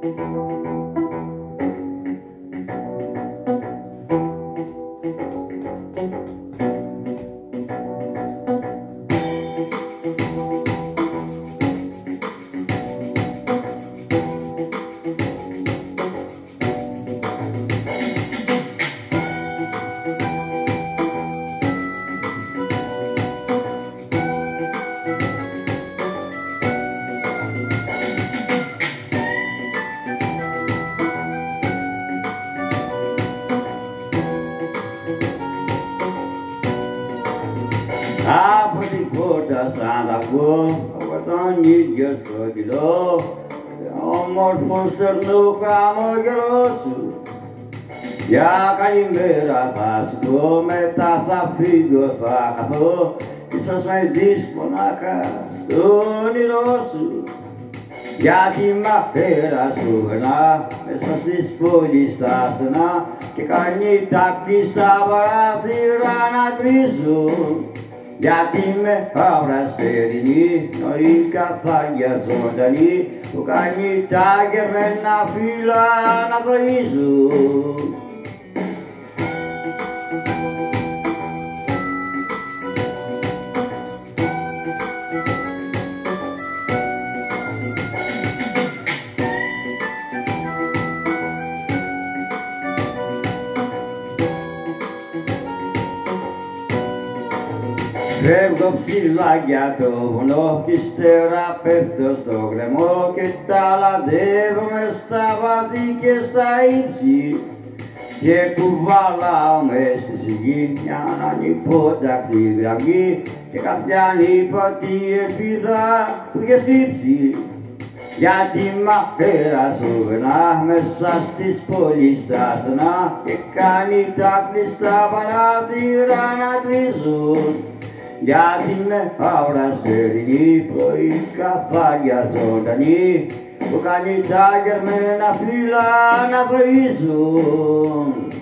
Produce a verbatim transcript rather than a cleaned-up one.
Από την πόρτα σαν τα βγω, από τον ίδιο στο κιλό, όμορφο στερνού χαμόγελό σου. Για καλημέρα θα σου πω, μετά θα φύγω, θα χαθώ, ίσως με δεις μονάχα στο όνειρό σου. Γιατί μα πέρα σου περνά, μέσα στις πόλεις τα στενά, και κάνει τα κλειστά παράθυρα να τρίζουν. Γιατί με φαύρα σπερινή, νοή καθάρια ζωντανή, που κάνει τα γερμένα φύλλα να βρίζουν. Φεύγω ψηλά για το βουνό κι ύστερα πέφτω στο γκρεμό και ταλαντεύομαι στα βάθη και στα ύψη και κουβαλάω μες στη σιγή μια ανυπότακτη γραμμή και κάποια ανύπατη ελπίδα που είχε σκύψει. Γιατί μα πέρα σου περνά μέσα στις πόλεις τα στενά και κάνει τα κλειστά παράθυρα να τρίζουν. Γιατί με φαύρα σπερινή, πρωί καφάλια ζωντανή, που κάνει τα γερμένα φύλλα να βρίζουν.